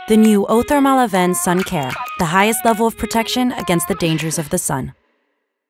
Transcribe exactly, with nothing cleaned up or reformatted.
The new Eau Thermale Avène Suncare, the highest level of protection against the dangers of the sun.